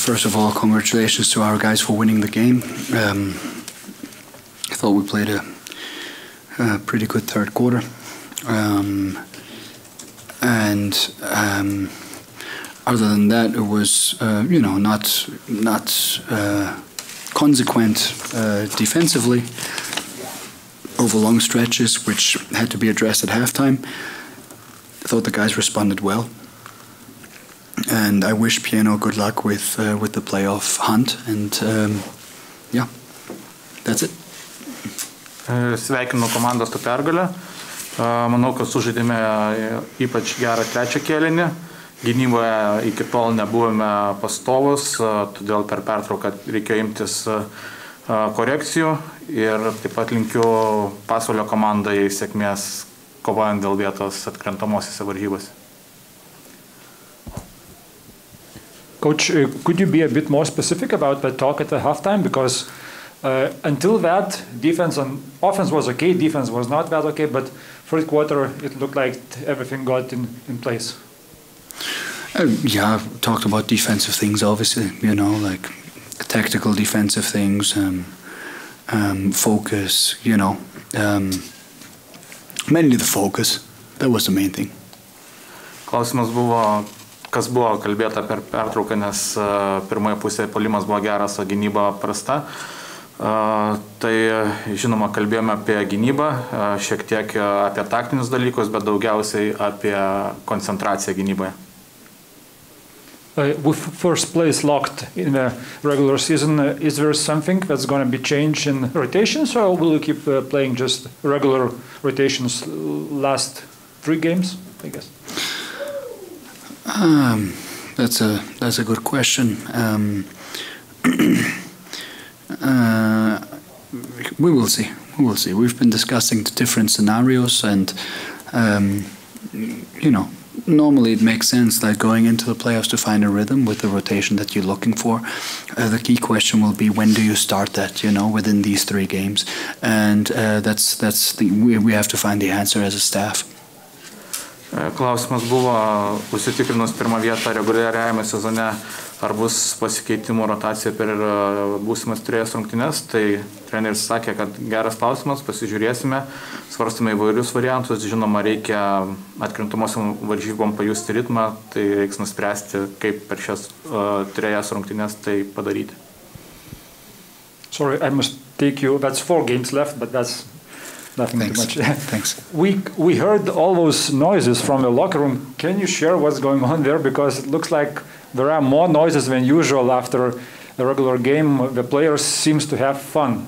first of all, congratulations to our guys for winning the game. I thought we played a pretty good third quarter. Other than that, it was, not consequent defensively over long stretches, which had to be addressed at halftime. I thought the guys responded well. And I wish Pieno good luck with the playoff hunt. And yeah, that's it. Sveikinu komandą su pergale. Manau, kad sužaidėme ypač gerą trečią kėlinį. Gynyboje iki tol nebuvome pastovus, todėl per pertrauką reikėjo imtis korekcijų ir taip pat linkiu Pasvalio komandai sėkmės kovojant dėl vietos atkrentamosiose varžybose. Coach, could you be a bit more specific about the talk at the halftime? Because until that, offense was okay, defense was not that okay, but first quarter it looked like everything got in place. Yeah, talked about defensive things, obviously, like tactical defensive things, focus, mainly the focus. That was the main thing. Klausimas buvo, kas buvo kalbėta per pertrauką, nes pirmoje pusėje puolimas buvo geras, o gynyba prasta. Tai, žinoma, kalbėjome apie gynybą, šiek tiek apie taktinius dalykus, bet daugiausiai apie koncentraciją gynyboje. With first place locked in the regular season, is there something that's going to be changed in rotations, or will you keep playing just regular rotations last 3 games, I guess? That's a good question. We will see. We've been discussing the different scenarios, and normally it makes sense that going into the playoffs to find a rhythm with the rotation that you're looking for. The key question will be, when do you start that, within these 3 games? And we have to find the answer as a staff. Klausimas buvo, užsitikrinus pirmą vietą reguliariajame sezone, ar bus pasikeitimų rotacija per būsimas 3 rungtynes. Tai treneris sakė, kad geras klausimas, pasižiūrėsime, svarstame įvairius variantus, žinoma, reikia atkrintamosiom varžybom pajusti ritmą, tai reiks nuspręsti, kaip per šias 3 rungtynes tai padaryti. Sorry, I must take you, that's 4 games left, but that's nothing too much. Thanks. We heard all those noises from the locker room. Can you share what's going on there? Because it looks like there are more noises than usual after a regular game. The players seems to have fun.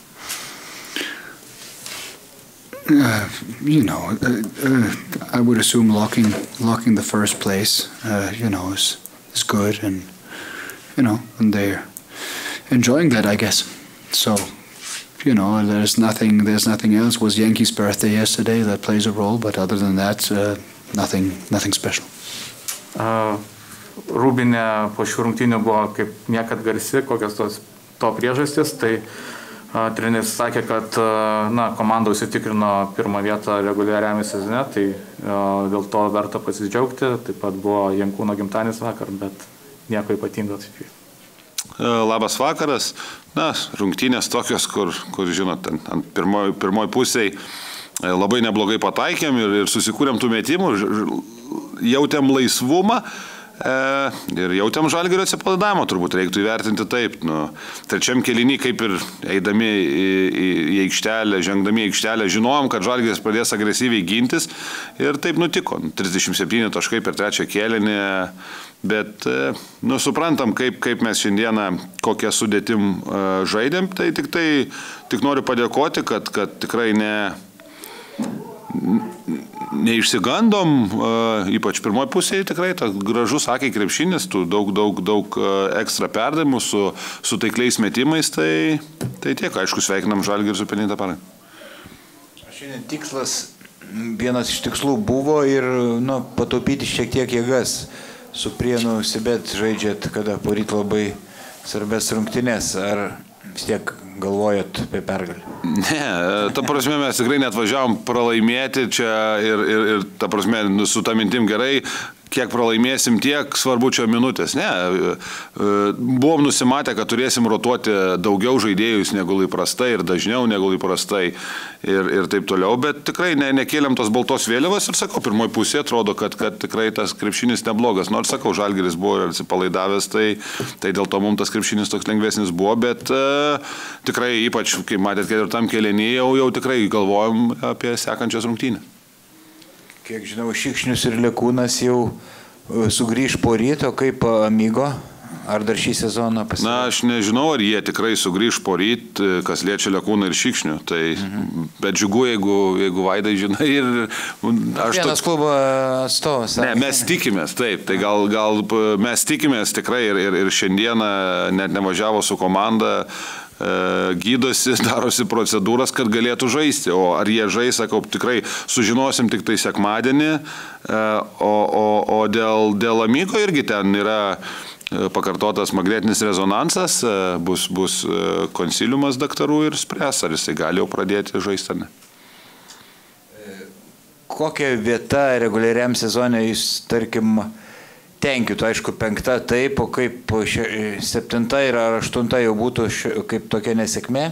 I would assume locking the first place, is good, and and they're enjoying that, I guess. So. There's nothing else. It was Yankees' birthday yesterday that plays a role, but other than that, nothing special. Rūbinė po šių rungtynių buvo kaip niekad garsi, kokios to priežastis. Tai treneris sakė, kad komanda užsitikrino pirmą vietą reguliariame sezone, tai dėl to verta pasidžiaugti. Taip pat buvo Jankūno gimtadienis vakar, bet nieko ypatingo. Labas vakaras. Rungtynės tokios, kur žinot, ant pirmoj pusėj labai neblogai pataikėm ir susikūrėm tų metimų, jautėm laisvumą ir jautėm Žalgirio atsipalaidavimą, turbūt reiktų įvertinti taip. Trečiam kėliny, kaip ir eidami į aikštelę, žengdami į aikštelę, žinojom, kad Žalgiris pradės agresyviai gintis ir taip nutiko. 37 taškai per trečią kėlinį. Bet suprantam, kaip mes šiandieną, kokią sudėtim žaidėm, tai tik noriu padėkoti, kad tikrai neišsigandom, ypač pirmoji pusėje tikrai gražus akiai krepšinis, daug ekstra perdavimų su taikliais metimais, tai tiek, aišku, sveikinam Žalgirį su pelnyta pergale. Šiandien tikslas, vienas iš tikslų buvo ir pataupyti šiek tiek jėgas. Su Prienų Sibet žaidžiat, kada poryt labai svarbės rungtynės, ar vis tiek galvojat apie pergalę? Ne, ta prasme mes tikrai net važiavom pralaimėti čia ir ta prasme su ta mintim gerai, kiek pralaimėsim, tiek svarbu čia minutės. Ne, buvom nusimatę, kad turėsim rotuoti daugiau žaidėjus negu įprastai ir dažniau negu įprastai ir taip toliau, bet tikrai nekėlėm tos baltos vėliavos ir sakau, pirmoji pusė atrodo, kad tikrai tas krepšinis neblogas. Nors sakau, Žalgiris buvo atsipalaidavęs, tai dėl to mums tas krepšinis toks lengvesnis buvo, bet tikrai ypač, kai matėt, ketvirtam kėlinį jau tikrai galvojom apie sekančias rungtynės. Kiek žinau, Šikšnius ir Lekūnas jau sugrįž po ryto, kaip Amigo, ar dar šį sezoną pasirodė? Na, aš nežinau, ar jie tikrai sugrįž po ryt, kas liečia Lekūną ir Šikšnių, tai bet džiugu, jeigu Vaidai žinai ir... Vienas klubo atstovas. Ne, mes tikimės, taip, tai gal mes tikimės tikrai ir šiandieną net nevažiavo su komanda, gydosi, darosi procedūras, kad galėtų žaisti. O ar jie žais, sakau, tikrai sužinosim tik tai sekmadienį, o dėl Amigo irgi ten yra pakartotas magnetinis rezonansas, bus konsiliumas daktarų ir spręs, ar jisai gali jau pradėti žaisti, ar ne. Kokia vieta reguliariam sezone jūs, tarkim, tenkintų, aišku, 5 taip, o kaip 7 ir 8 jau būtų kaip tokia nesėkmė?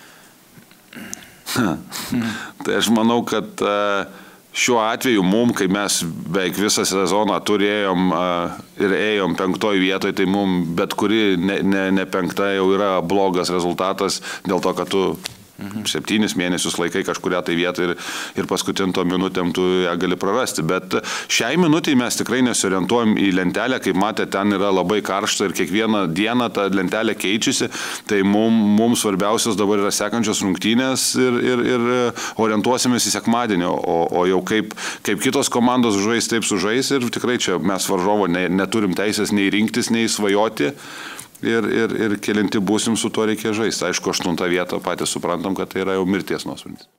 Tai aš manau, kad šiuo atveju mum, kai mes beveik visą sezoną turėjom ir ėjom 5 vietoje, tai mum bet kuri ne 5 jau yra blogas rezultatas dėl to, kad tu 7 mėnesius laikai kažkuria tai vietą ir paskutinto minutėm tu ją gali prarasti. Bet šiai minutėj mes tikrai nesiorientuojam į lentelę, kaip matė, ten yra labai karšta ir kiekvieną dieną ta lentelė keičiasi, tai mums svarbiausios dabar yra sekančios rungtynės ir orientuosimės į sekmadienį, o jau kaip kitos komandos žais, taip sužais ir tikrai čia mes varžovo neturim teisės nei rinktis, nei svajoti. Ir kelinti būsim su tuo reikia žaisti. Aišku, 8 vietą patys suprantam, kad tai yra jau mirties nuosprendis.